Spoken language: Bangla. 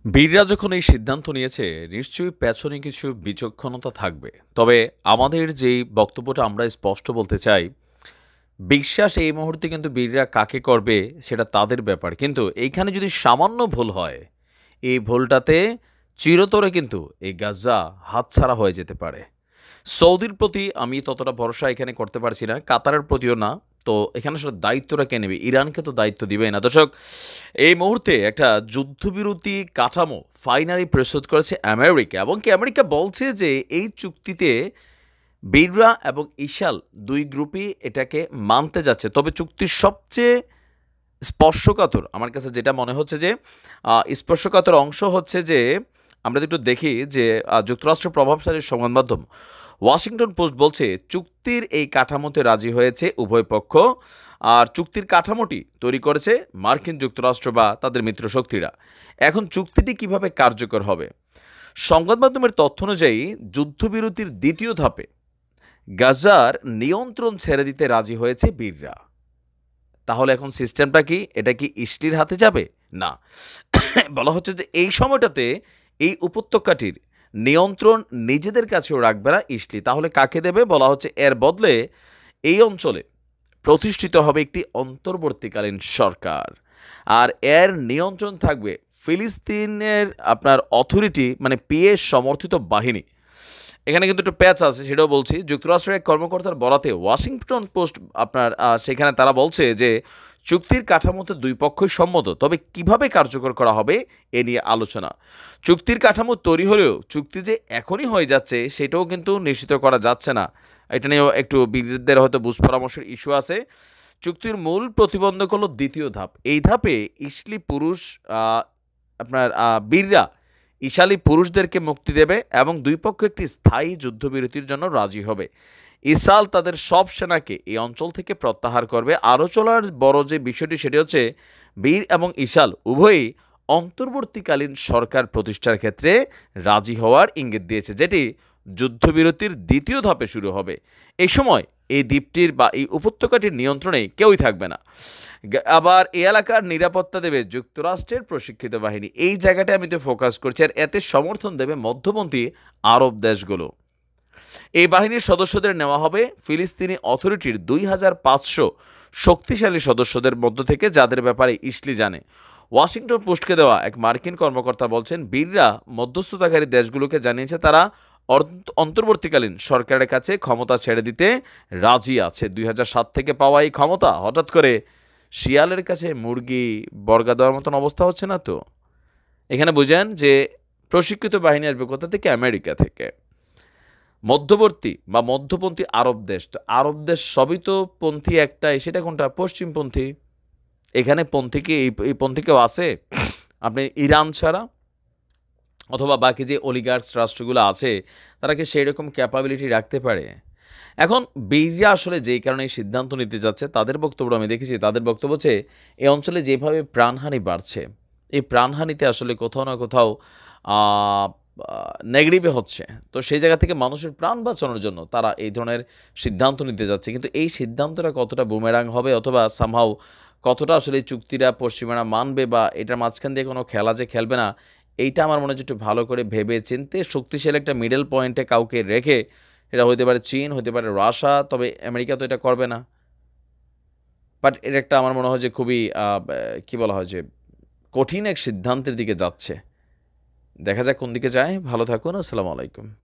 বীররা যখন এই সিদ্ধান্ত নিয়েছে, নিশ্চয়ই পেছনে কিছু বিচক্ষণতা থাকবে। তবে আমাদের যেই বক্তব্যটা আমরা স্পষ্ট বলতে চাই, বিশ্বাস এই মুহূর্তে কিন্তু বীররা কাকে করবে সেটা তাদের ব্যাপার। কিন্তু এইখানে যদি সামান্য ভুল হয়, এই ভুলটাতে চিরতরে কিন্তু এই গাজা হাতছাড়া হয়ে যেতে পারে। সৌদির প্রতি আমি ততটা ভরসা এখানে করতে পারছি না, কাতারের প্রতিও না। তো এখানে আসলে দায়িত্বটা কে নেবে? ইরানকে তো দায়িত্ব দিবেই না। দর্শক, এই মুহূর্তে একটা যুদ্ধবিরতি কাঠামো ফাইনালি প্রস্তুত করেছে আমেরিকা, এবং কি আমেরিকা বলছে যে এই চুক্তিতে বীররা এবং ইশাল দুই গ্রুপই এটাকে মানতে যাচ্ছে। তবে চুক্তির সবচেয়ে স্পর্শকাতর আমার কাছে যেটা মনে হচ্ছে যে স্পর্শকাতর অংশ হচ্ছে যে আমরা যদি একটু দেখি যে যুক্তরাষ্ট্রের প্রভাবশালী সংবাদ মাধ্যম ওয়াশিংটন পোস্ট বলছে চুক্তির এই কাঠামোতে রাজি হয়েছে উভয় পক্ষ। আর চুক্তির কাঠামোটি তৈরি করেছে মার্কিন যুক্তরাষ্ট্র বা তাদের মিত্র শক্তিরা। এখন চুক্তিটি কিভাবে কার্যকর হবে? সংবাদ মাধ্যমের তথ্য অনুযায়ী যুদ্ধবিরতির দ্বিতীয় ধাপে গাজার নিয়ন্ত্রণ ছেড়ে দিতে রাজি হয়েছে বীররা। তাহলে এখন সিস্টেমটা কি? এটা কি ইসলির হাতে যাবে? না। বলা হচ্ছে যে এই সময়টাতে এই উপত্যকাটির নিয়ন্ত্রণ নিজেদের কাছেও রাখবে না ইসলি। তাহলে কাকে দেবে? বলা হচ্ছে এর বদলে এই অঞ্চলে প্রতিষ্ঠিত হবে একটি অন্তর্বর্তীকালীন সরকার। আর এর নিয়ন্ত্রণ থাকবে ফিলিস্তিনের আপনার অথরিটি, মানে পিএ সমর্থিত বাহিনী। এখানে কিন্তু একটু প্যাচ আছে, সেটাও বলছি। যুক্তরাষ্ট্রের এক কর্মকর্তার বরাতে ওয়াশিংটন পোস্ট আপনার সেখানে তারা বলছে যে চুক্তির কাঠামোতে দুই পক্ষই সম্মত, তবে কিভাবে কার্যকর করা হবে এ নিয়ে আলোচনা। চুক্তির কাঠামো তৈরি হলেও চুক্তি যে এখনই হয়ে যাচ্ছে সেটাও কিন্তু নিশ্চিত করা যাচ্ছে না। এটা নিয়েও একটু বিরোধীদের হয়তো বুঝ পরামর্শের ইস্যু আছে। চুক্তির মূল প্রতিবন্ধক হলো দ্বিতীয় ধাপ। এই ধাপে ইসলি পুরুষ আপনার বীররা ইশালি পুরুষদেরকে মুক্তি দেবে এবং দুই পক্ষ একটি স্থায়ী যুদ্ধবিরতির জন্য রাজি হবে। ইসাল তাদের সব সেনাকে এই অঞ্চল থেকে প্রত্যাহার করবে। আরও চলার বড় যে বিষয়টি সেটি হচ্ছে বীর এবং ইশাল উভয়ই অন্তর্বর্তীকালীন সরকার প্রতিষ্ঠার ক্ষেত্রে রাজি হওয়ার ইঙ্গিত দিয়েছে, যেটি যুদ্ধবিরতির দ্বিতীয় ধাপে শুরু হবে। এই সময় এই দ্বীপটির বা এই উপত্যকাটির নিয়ন্ত্রণে কেউই থাকবে না। আবার এই এলাকার নিরাপত্তা দেবে যুক্তরাষ্ট্রের প্রশিক্ষিত বাহিনী। এই জায়গাটা আমি তো ফোকাস করছি। আর এতে সমর্থন দেবে মধ্যপন্থী আরব দেশগুলো। এই বাহিনীর সদস্যদের নেওয়া হবে ফিলিস্তিনি অথরিটির 2500 শক্তিশালী সদস্যদের মধ্য থেকে, যাদের ব্যাপারে ইসলি জানে। ওয়াশিংটন পোস্টকে দেওয়া এক মার্কিন কর্মকর্তা বলছেন বীররা মধ্যস্থতাকারী দেশগুলোকে জানিয়েছে তারা অন্তর্বর্তীকালীন সরকারের কাছে ক্ষমতা ছেড়ে দিতে রাজি আছে। 2007 থেকে পাওয়া এই ক্ষমতা হঠাৎ করে শিয়ালের কাছে মুরগি বর্গা দেওয়ার মতন অবস্থা হচ্ছে না তো। এখানে বুঝেন যে প্রশিক্ষিত বাহিনী আসবে কোথা থেকে? আমেরিকা থেকে। মধ্যবর্তী বা মধ্যপন্থী আরব দেশ, তো আরব দেশ সবই তো পন্থী একটাই, সেটা কোনটা? পশ্চিমপন্থী। এখানে পন্থী কি এই পন্থী কেউ আছে আপনি ইরান ছাড়া? অথবা বাকি যে অলিগার্কস রাষ্ট্রগুলো আছে তারা কি সেই রকম ক্যাপাবিলিটি রাখতে পারে? এখন বীররা আসলে যেই কারণে এই সিদ্ধান্ত নিতে যাচ্ছে তাদের বক্তব্য আমি দেখেছি। তাদের বক্তব্য হচ্ছে এই অঞ্চলে যেভাবে প্রাণহানি বাড়ছে, এই প্রাণহানিতে আসলে কোথাও না কোথাও নেগেটিভে হচ্ছে। তো সেই জায়গা থেকে মানুষের প্রাণ বাঁচানোর জন্য তারা এই ধরনের সিদ্ধান্ত নিতে যাচ্ছে। কিন্তু এই সিদ্ধান্তটা কতটা বুমেরাং হবে, অথবা সামহাও কতটা আসলে এই চুক্তিটা পশ্চিমারা মানবে, বা এটার মাঝখান দিয়ে কোনো খেলা যে খেলবে না, এইটা আমার মনে হচ্ছে একটু ভালো করে ভেবে চিনতে শক্তিশালী একটা মিডল পয়েন্টে কাউকে রেখে, এটা হতে পারে চীন, হতে পারে রাশিয়া, তবে আমেরিকা তো এটা করবে না। বাট এটা একটা আমার মনে হয় যে খুবই কি বলা হয় যে কঠিন এক সিদ্ধান্তের দিকে যাচ্ছে। দেখা যাক কোন দিকে যায়। ভালো থাকুন। আসসালামু আলাইকুম।